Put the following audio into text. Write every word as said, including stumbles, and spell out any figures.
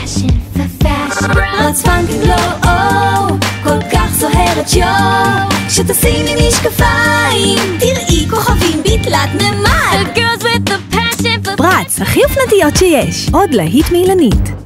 Passion for fashion. Bratz פאנק גלו, כל כך זוהרת שו. שתשימי משקפיים, תראי כוכבים בתלת ממד. The girls with the passion for... Bratz, הכי אופנתיות שיש. עוד להיט מילנית.